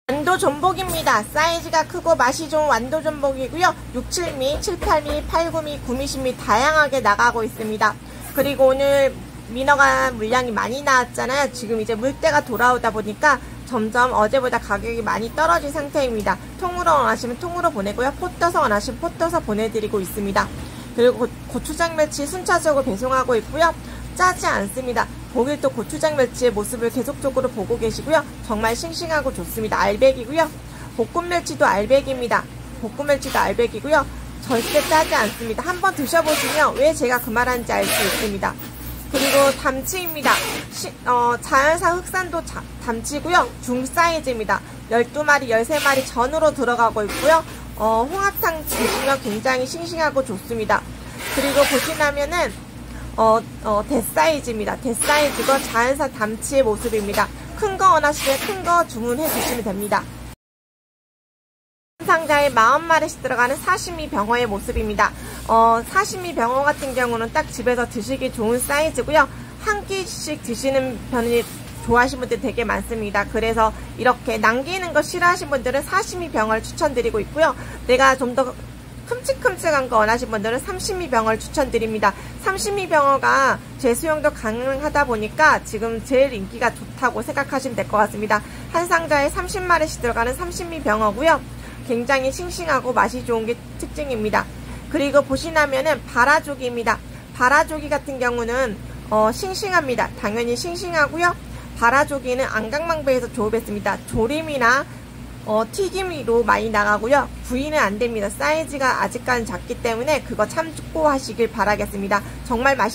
완도 전복입니다. 사이즈가 크고 맛이 좋은 완도 전복이고요. 6, 7미, 7, 8미, 8, 9미, 9미, 10미 다양하게 나가고 있습니다. 그리고 오늘 민어가 물량이 많이 나왔잖아요. 지금 이제 물때가 돌아오다 보니까 점점 어제보다 가격이 많이 떨어진 상태입니다. 통으로 원하시면 통으로 보내고요. 포 떠서 원하시면 포 떠서 보내드리고 있습니다. 그리고 고추장 멸치 순차적으로 배송하고 있고요. 짜지 않습니다. 고길도 고추장 멸치의 모습을 계속적으로 보고 계시고요. 정말 싱싱하고 좋습니다. 알백이고요. 볶음 멸치도 알백입니다. 볶음 멸치도 알백이고요. 절대 짜지 않습니다. 한번 드셔보시면 왜 제가 그 말하는지 알 수 있습니다. 그리고 담치입니다. 자연산 흑산도 담치고요. 중사이즈입니다. 12마리, 13마리 전으로 들어가고 있고요. 홍합탕 드시면 굉장히 싱싱하고 좋습니다. 그리고 보시면은 대사이즈입니다. 대사이즈가 자연산 담치의 모습입니다. 큰 거 원하시면 큰 거 주문해 주시면 됩니다. 상자에 40마리씩 들어가는 사시미 병어의 모습입니다. 사시미 병어 같은 경우는 딱 집에서 드시기 좋은 사이즈고요. 한 끼씩 드시는 편이 좋아하시는 분들 되게 많습니다. 그래서 이렇게 남기는 거 싫어하시는 분들은 사시미 병어를 추천드리고 있고요. 내가 좀 더 큼직큼직한 거 원하시는 분들은 삼시미 병어를 추천드립니다. 삼시미 병어가 재수용도 가능하다 보니까 지금 제일 인기가 좋다고 생각하시면 될 것 같습니다. 한 상자에 30마리씩 들어가는 삼시미 병어고요. 굉장히 싱싱하고 맛이 좋은 게 특징입니다. 그리고 보시면은 바라조기입니다. 바라조기 같은 경우는 싱싱합니다. 당연히 싱싱하고요. 바라조기는 안강망배에서 조업했습니다. 조림이나 튀김으로 많이 나가고요. 구이는 안됩니다. 사이즈가 아직까지 작기 때문에 그거 참고하시길 바라겠습니다. 정말 맛있습니다.